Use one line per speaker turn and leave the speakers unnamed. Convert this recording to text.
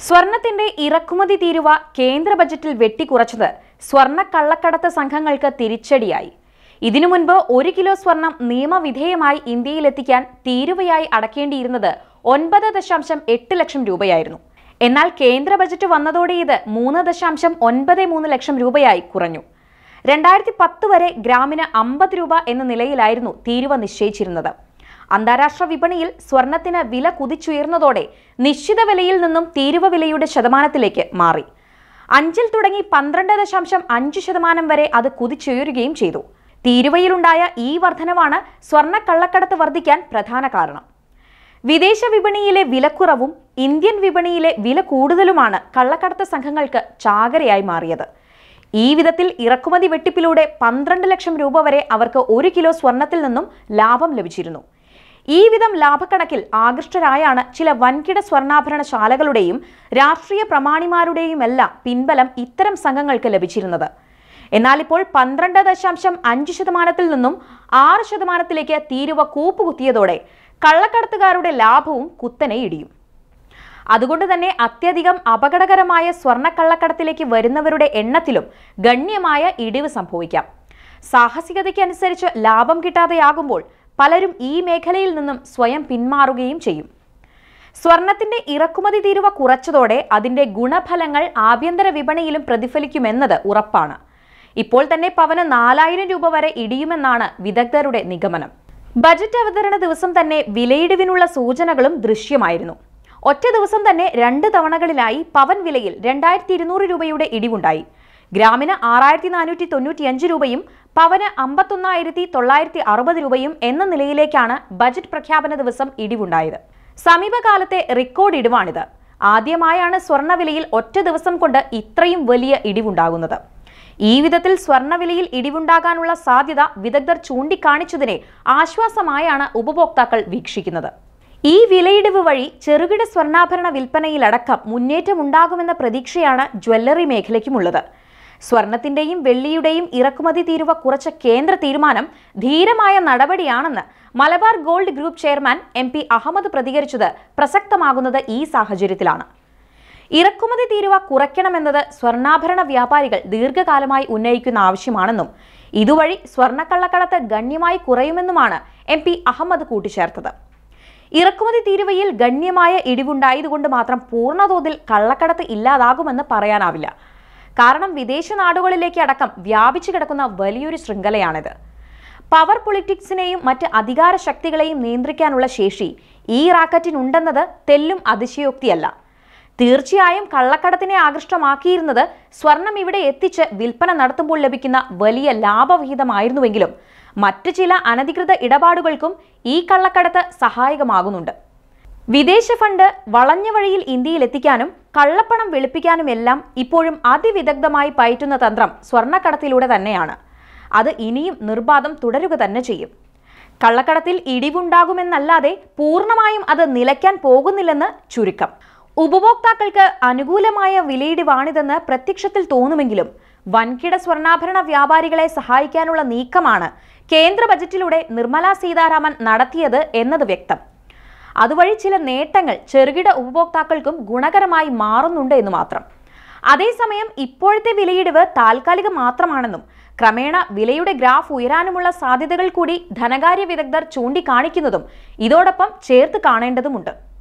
സ്വർണത്തിന്റെ ഇറക്കുമതി തീരുവ കേന്ദ്ര ബജറ്റിൽ വെട്ടിക്കുറച്ചത് സ്വർണ്ണ കള്ളക്കടത്ത് സംഘങ്ങൾക്ക് തിരിച്ചടിയായി. ഇതിനു മുൻപ് 1 കിലോ സ്വർണം നിയമവിധേയമായി ഇന്ത്യയിലെത്തിക്കാൻ തീരുവയായി അടക്കേണ്ടിയിരുന്നത് 9.8 ലക്ഷം രൂപയായിരുന്നു. എന്നാൽ കേന്ദ്ര ബജറ്റ് വന്നതോടെ ഇത് 3.93 ലക്ഷം രൂപയായി കുറഞ്ഞു. 2010 വരെ ഗ്രാമിന് 50 രൂപ എന്ന നിലയിലായിരുന്നു തീരുവ നിശ്ചയിച്ചിരുന്നത്. അന്താരാഷ്ട്ര വിപണിയിൽ സ്വർണത്തിന് വില കുതിച്ചുയർന്നതോടെ നിശ്ചിത വിലയിൽ നിന്നും തീരുവ വിലയുടെ ശതമാനത്തിലേക്ക് മാറി. 5 തുടങ്ങി 12.5% വരെ അത് കുതിച്ചുയരുകയും ചെയ്തു. തീരുവയിലുണ്ടായ ഈ വർധനവാണ് സ്വർണ്ണ കള്ളക്കടത്ത് വർദ്ധിക്കാൻ പ്രധാന കാരണം. വിദേശ വിപണിയിലെ വിലക്കുറവും ഇന്ത്യൻ വിപണിയിലെ വില കൂടുതലുമാണ് കള്ളക്കടത്ത് സംഘങ്ങൾക്ക് ചാകരയായി മാറിയത്. ഈ വിധത്തിൽ ഇറക്കുമതി വെട്ടിപ്പിലൂടെ 12 ലക്ഷം രൂപ വരെ അവർക്ക് 1 കിലോ സ്വർണത്തിൽ നിന്നും ലാഭം ലഭിച്ചിരുന്നു. ഈ വിധം ലാഭക്കണക്കിൽ ആകൃഷ്ടരായാണ് ചില വൻകിട സ്വർണ്ണാഭരണശാലകളുടെയും രാഷ്ട്രീയ പ്രമാണിമാരുടെയുമെല്ലാം പിൻബലം ഇത്തരം സംഘങ്ങൾക്ക് ലഭിച്ചിരുന്നത്. എന്നാൽ ഇപ്പോൾ 12.5% നിന്നും 6% തീരുവ കൂപ്പുകുത്തിയതോടെ കള്ളക്കടത്തുകാരുടെ ലാഭവും കുത്തനെ ഇടിയും. അതുകൊണ്ട് തന്നെ അത്യധികം അപകടകരമായ സ്വർണ്ണക്കള്ളക്കടത്തിലേക്ക് വരുന്നവരുടെ എണ്ണത്തിലും ഗണ്യമായ ഇടിവ് സംഭവിക്കാം. സാഹസികതയ്ക്കനുസരിച്ച് ലാഭം കിട്ടാതെയാകുമ്പോൾ പലരും ഈ മേഖലയിൽ നിന്നും സ്വയം പിന്മാറുകയും ചെയ്യും. സ്വർണത്തിന്റെ ഇറക്കുമതി തീരുവ കുറച്ചതോടെ അതിന്റെ ഗുണഫലങ്ങൾ ആഭ്യന്തര വിപണിയിലും പ്രതിഫലിക്കുമെന്നത് ഉറപ്പാണ്. ഇപ്പോൾ തന്നെ പവന് 4000 രൂപ വരെ ഇടിയുമെന്നാണ് വിദഗ്ധരുടെ നിഗമനം. ബജറ്റ് അവതരണ ദിവസം തന്നെ വിലയിടിവിനുള്ള സൂചനകളും ദൃശ്യമായിരുന്നു. ഒറ്റ ദിവസം തന്നെ 2 തവണകളിലായി പവൻ വിലയിൽ 2200 രൂപയുടെ ഇടിവുണ്ടായി. ഗ്രാമിന് 6495 രൂപയും പവന് 51960 രൂപയും എന്ന നിലയിലേക്കാണ് ബജറ്റ് പ്രഖ്യാപന ദിവസം ഇടിവുണ്ടായത്. സമീപകാലത്തെ റെക്കോർഡ് ഇടിവാണിത്. ആദ്യമായാണ് സ്വർണ്ണവിലയിൽ ഒറ്റ ദിവസം കൊണ്ട് ഇത്രയും വലിയ ഇടിവുണ്ടാകുന്നത്. ഈ വിധത്തിൽ സ്വർണ്ണവിലയിൽ ഇടിവുണ്ടാകാനുള്ള സാധ്യത വിദഗ്ധർ ചൂണ്ടിക്കാണിച്ചതിനെ ആശ്വാസമായാണ് ഉപഭോക്താക്കൾ വീക്ഷിക്കുന്നത്. ഈ വിലയിടിവ് വഴി ചെറുകിട സ്വർണ്ണാഭരണ വിൽപ്പനയിലടക്കം മുന്നേറ്റമുണ്ടാകുമെന്ന പ്രതീക്ഷയാണ് ജ്വല്ലറി മേഖലയ്ക്കുമുള്ളത്. സ്വർണത്തിന്റെയും വെള്ളിയുടെയും ഇറക്കുമതി തീരുവ കുറച്ച കേന്ദ്ര തീരുമാനം ധീരമായ നടപടിയാണെന്ന് Malabar gold group chairman MP Ahammed പ്രതികരിച്ചത് പ്രസക്തമാകുന്നത് ഈ സാഹചര്യത്തിലാണ്. ഇറക്കുമതി തീരുവ കുറയ്ക്കണമെന്നത് സ്വർണ്ണാഭരണ വ്യാപാരികൾ ദീർഘകാലമായി ഉന്നയിക്കുന്ന ആവശ്യമാണെന്നും ഇതുവഴി സ്വർണ്ണക്കള്ളക്കടത്ത് ഗണ്യമായി കുറയുമെന്നുമാണ് MP അഹമ്മദ് കൂട്ടിച്ചേർത്തത്. ഇറക്കുമതി തീരുവയിൽ ഗണ്യമായ ഇടിവുണ്ടായതുകൊണ്ട് മാത്രം പൂർണ്ണതോതിൽ കള്ളക്കടത്ത് ഇല്ലാതാകുമെന്ന് പറയാനാവില്ല. കാരണം വിദേശ നാടുകളിലേക്ക് അടക്കം വ്യാപിച്ചു കിടക്കുന്ന വലിയൊരു ശൃംഖലയാണിത്. പവർ പൊളിറ്റിക്സിനെയും മറ്റ് അധികാര ശക്തികളെയും നിയന്ത്രിക്കാനുള്ള ശേഷി ഈ റാക്കറ്റിനുണ്ടെന്നത് തെല്ലും അതിശയോക്തിയല്ല. തീർച്ചയായും കള്ളക്കടത്തിനെ ആകൃഷ്ടമാക്കിയിരുന്നത് സ്വർണം ഇവിടെ എത്തിച്ച് വിൽപ്പന നടത്തുമ്പോൾ ലഭിക്കുന്ന വലിയ ലാഭവിഹിതമായിരുന്നുവെങ്കിലും മറ്റു ചില അനധികൃത ഇടപാടുകൾക്കും ഈ കള്ളക്കടത്ത് സഹായകമാകുന്നുണ്ട്. വിദേശ ഫണ്ട് വളഞ്ഞ വഴിയിൽ ഇന്ത്യയിൽ എത്തിക്കാനും കള്ളപ്പണം വെളുപ്പിക്കാനുമെല്ലാം ഇപ്പോഴും അതിവിദഗ്ധമായി പയറ്റുന്ന തന്ത്രം സ്വർണ്ണക്കടത്തിലൂടെ തന്നെയാണ്. അത് ഇനിയും നിർബാധം തുടരുക തന്നെ ചെയ്യും. കള്ളക്കടത്തിൽ ഇടിവുണ്ടാകുമെന്നല്ലാതെ പൂർണ്ണമായും അത് നിലയ്ക്കാൻ പോകുന്നില്ലെന്ന് ചുരുക്കം. ഉപഭോക്താക്കൾക്ക് അനുകൂലമായ വിലയിടിവാണിതെന്ന് പ്രത്യക്ഷത്തിൽ തോന്നുമെങ്കിലും വൻകിട സ്വർണ്ണാഭരണ വ്യാപാരികളെ സഹായിക്കാനുള്ള നീക്കമാണ് കേന്ദ്ര ബജറ്റിലൂടെ നിർമ്മല സീതാരാമൻ നടത്തിയത് എന്നത് വ്യക്തം. അതുവഴി ചില നേട്ടങ്ങൾ ചെറുകിട ഉപഭോക്താക്കൾക്കും ഗുണകരമായി മാറുന്നുണ്ട് എന്ന് മാത്രം. അതേസമയം ഇപ്പോഴത്തെ വിലയിടിവ് താൽക്കാലികം മാത്രമാണെന്നും ക്രമേണ വിലയുടെ ഗ്രാഫ് ഉയരാനുമുള്ള സാധ്യതകൾ കൂടി ധനകാര്യ വിദഗ്ധർ ചൂണ്ടിക്കാണിക്കുന്നതും ഇതോടൊപ്പം ചേർത്ത് കാണേണ്ടതുമുണ്ട്.